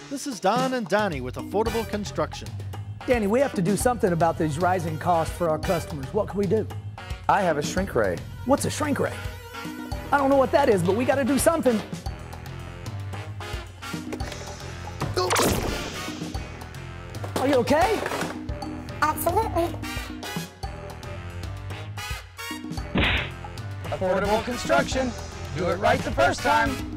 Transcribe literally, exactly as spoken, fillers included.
This is Don and Donnie with Affordable Construction. Danny, we have to do something about these rising costs for our customers. What can we do? I have a shrink ray. What's a shrink ray? I don't know what that is, but we got to do something. Are you okay? Absolutely. Affordable Construction. Do it right the first time.